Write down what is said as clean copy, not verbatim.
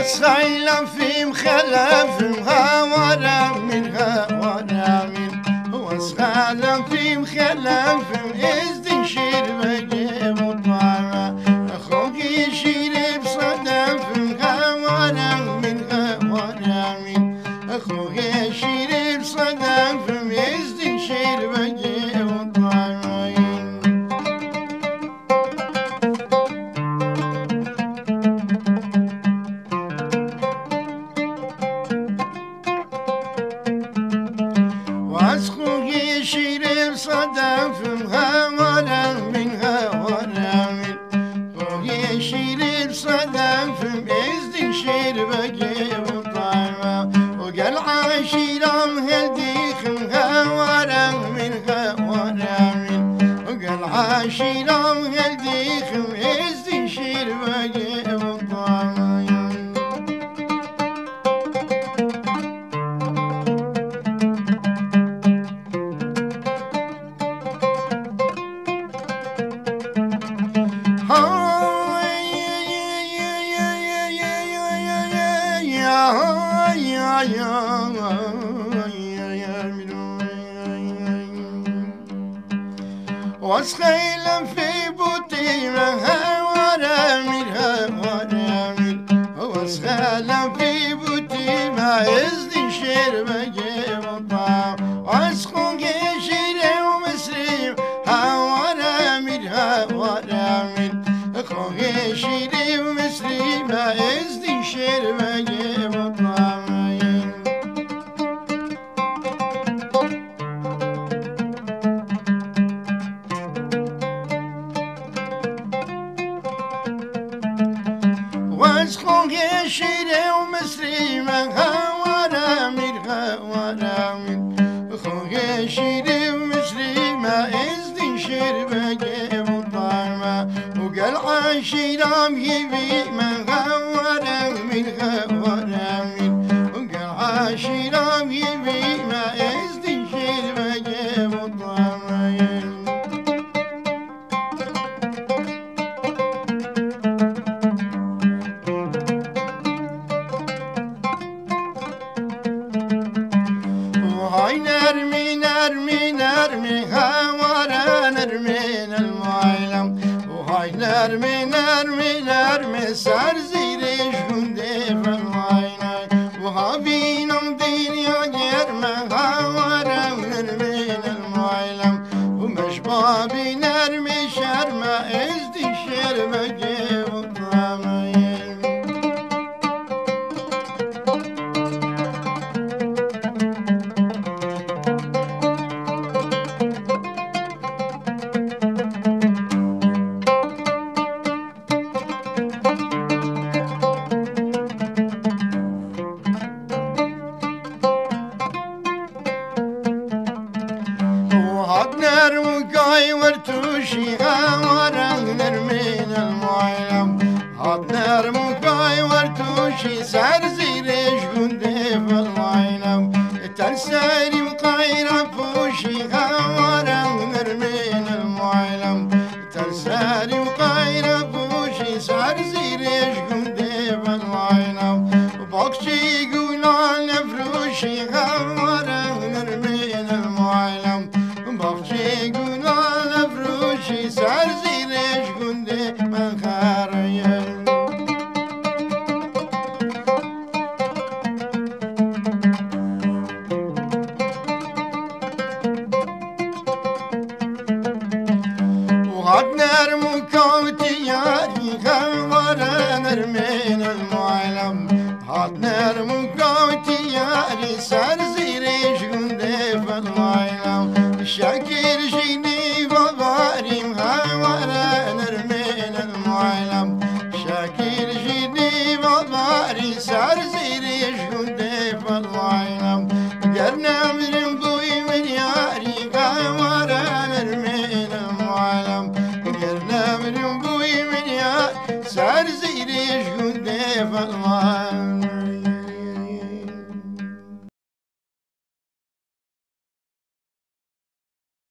واسخيلا في مخلف هوارا من هوارا من واسخيلا في مخلف ازدن شير بجيب طعمه اخوكي شير بصدف هوارا من هوارا من اخوكي شير بصدف ازدن شير بجيب طعمه واسخوكي شير صدف هوارا من هوارا من خوكي شير صدف ازدن شير بجيب طعمه وقال عاشيرام هديخ هوارا من هوارا من وقال عاشيرام هديخ ازدن شير بجيب طعمه واسخيلا في بوتيمة هوارا من هوارا من واسخيلا في بوتيمة ازدي شير بجيب طعم واسخوكي شير ومسريم هوارا من هوارا من خوكي شير ومسريم ازدي شير بجيب طعم واسخوكي شير ومسريم هوارا من هوارا من خوكي شير ومسريم ازدن شير بجيب طعمه وقال عاشيرام يبي من هوارا من هوارا من وقال عاشيرام يبي ما ازدن شير بجيب طعمه هاي نرمي نرمي نرمي هوارا نرمين المعلم وهاي نرمي نرمي نرمي سر زيرش هندي في المعينة وهابينم دنيا جرمة هوارا نرمين المعلم ومش بابي نرمي شرمة ازدي شرمة جيب طعمين نر وقاي ورتوشي هوارا نرمين المعلم هات نر وقاي ورتوشي سر زيرش قندي في المعلم ترسالي وقاي رفوشي هوارا نرمين المعلم ترسالي وقاي رفوشي سر زيرش قندي في المعلم بوكشي قولان نفروشي هوارا نرمين المعلم بخشي قولان فروشي سر زيرش قندي من خاريل وغاد نرمو كوتي ياري هوارا نرمين المعلم هاد نرمو كوتي ياري سر زيرش قندي في المعلم شاكر جيني وبارم هوارا نرمين المعلم شاكر جيني وباري سر زيرش قندي